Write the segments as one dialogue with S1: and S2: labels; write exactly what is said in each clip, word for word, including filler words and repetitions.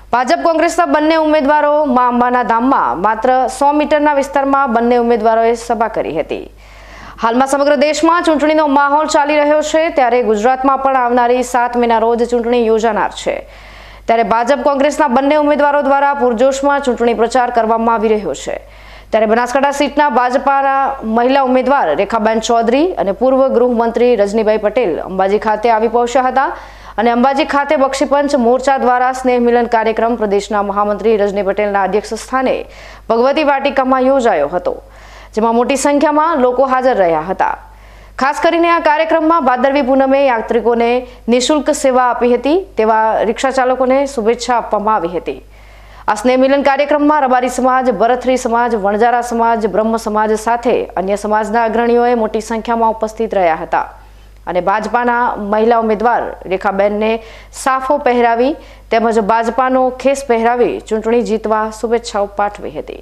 S1: ભાજપ કોંગ્રેસના બંને ઉમેદવારો મા અંબાના ધામમાં માત્ર સો મીટરના વિસ્તારમાં બંને ઉમેદવારોએ સભા કરી હતી। હાલમાં સમગ્ર દેશમાં ચૂંટણીનો માહોલ ચાલી રહ્યો છે, ત્યારે ગુજરાતમાં પણ આવનારી સાત મેના રોજ ચૂંટણી યોજાનાર છે। ત્યારે ભાજપ કોંગ્રેસના બંને ઉમેદવારો દ્વારા પૂરજોશમાં ચૂંટણી પ્રચાર કરવામાં આવી રહ્યો છે। ત્યારે બનાસકાંઠા સીટના ભાજપાના મહિલા ઉમેદવાર રેખાબેન ચૌધરી અને પૂર્વ ગૃહમંત્રી રજનીભાઈ પટેલ અંબાજી ખાતે આવી પહોંચ્યા હતા અને અંબાજી ખાતે બક્ષીપંચ મોરચા દ્વારા સ્નેહ મિલન કાર્યક્રમ પ્રદેશના મહામંત્રી રજની પટેલના અધ્યક્ષ સ્થાને ભગવતી વાટિકામાં યોજાયો હતો, જેમાં મોટી સંખ્યામાં લોકો હાજર રહ્યા હતા। ખાસ કરીને આ કાર્યક્રમમાં ભાદરવી પૂનમે યાત્રિકોને નિઃશુલ્ક સેવા આપી હતી તેવા રિક્ષા ચાલકોને શુભેચ્છા આપવામાં આવી હતી। આ સ્નેહ મિલન કાર્યક્રમમાં રબારી સમાજ, ભરથરી સમાજ, વણજારા સમાજ, બ્રહ્મ સમાજ સાથે અન્ય સમાજના અગ્રણીઓએ મોટી સંખ્યામાં ઉપસ્થિત રહ્યા હતા અને ભાજપાના મહિલા ઉમેદવાર રેખાબેનને સાફો પહેરાવી તેમજ ભાજપાનો ખેસ પહેરાવી ચૂંટણી જીતવા શુભેચ્છાઓ પાઠવી હતી।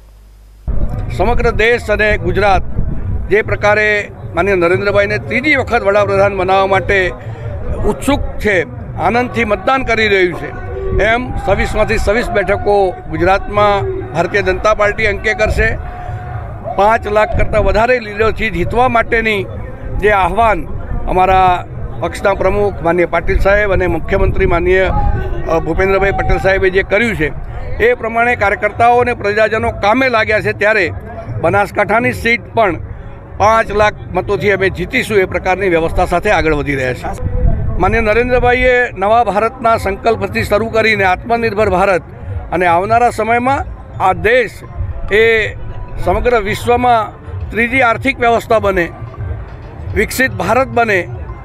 S2: સમગ્ર દેશ અને ગુજરાત જે પ્રકારે માનનીય નરેન્દ્રભાઈને ત્રીજી વખત વડાપ્રધાન બનાવવા માટે ઉત્સુક છે, આનંદથી મતદાન કરી રહ્યું છે, એમ છવ્વીસમાંથી છવ્વીસ બેઠકો ગુજરાતમાં ભારતીય જનતા પાર્ટી અંકે કરશે। પાંચ લાખ કરતાં વધારે લીડોથી જીતવા માટેની જે આહવાન અમારા પક્ષના પ્રમુખ માનનીય પાટીલ સાહેબ અને મુખ્યમંત્રી માનનીય ભૂપેન્દ્રભાઈ પટેલ સાહેબે જે કર્યું છે એ પ્રમાણે કાર્યકર્તાઓ અને પ્રજાજનો કામે લાગ્યા છે। ત્યારે બનાસકાંઠાની સીટ પણ પાંચ લાખ મતોથી અમે જીતીશું એ પ્રકારની વ્યવસ્થા સાથે આગળ વધી રહ્યા છે। માનનીય નરેન્દ્રભાઈએ નવા ભારતના સંકલ્પથી શરૂ કરીને આત્મનિર્ભર ભારત અને આવનારા સમયમાં આ દેશ એ સમગ્ર વિશ્વમાં ત્રીજી આર્થિક વ્યવસ્થા બને, વિકસિત ભારત બને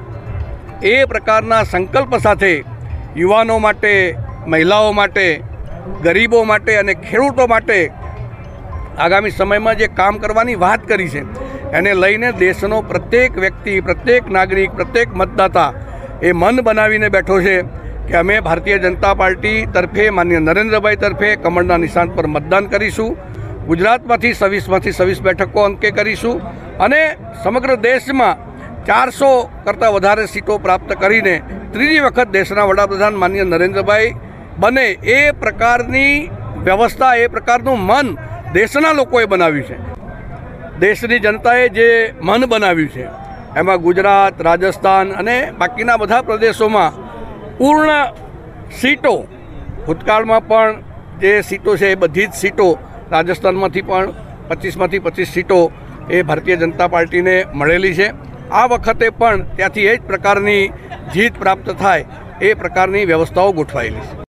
S2: એ પ્રકારના સંકલ્પ સાથે યુવાનો માટે, મહિલાઓ માટે, ગરીબો માટે અને ખેડૂતો માટે આગામી સમયમાં જે કામ કરવાની વાત કરી છે એને લઈને દેશનો પ્રત્યેક વ્યક્તિ, પ્રત્યેક નાગરિક, પ્રત્યેક મતદાતા એ મન બનાવીને બેઠો છે કે અમે ભારતીય જનતા પાર્ટી તરફે માનનીય નરેન્દ્રભાઈ તરફે કમળના નિશાન પર મતદાન કરીશું। ગુજરાતમાંથી છવ્વીસમાંથી છવ્વીસ બેઠકો અંકે કરીશું અને સમગ્ર દેશમાં ચારસો કરતાં વધારે સીટો પ્રાપ્ત કરીને ત્રીજી વખત દેશના વડાપ્રધાન માનનીય નરેન્દ્રભાઈ બને એ પ્રકારની વ્યવસ્થા, એ પ્રકારનું મન દેશના લોકોએ બનાવ્યું છે। દેશની જનતાએ જે મન બનાવ્યું છે એમાં ગુજરાત, રાજસ્થાન અને બાકીના બધા પ્રદેશોમાં પૂર્ણ સીટો, ભૂતકાળમાં પણ જે સીટો છે એ બધી જ સીટો રાજસ્થાનમાંથી પણ પચીસમાંથી પચીસ સીટો એ ભારતીય જનતા પાર્ટીને મળેલી છે। આ વખતે પણ ત્યાંથી એ જ પ્રકારની જીત પ્રાપ્ત થાય એ પ્રકારની વ્યવસ્થાઓ ગોઠવાયેલી છે।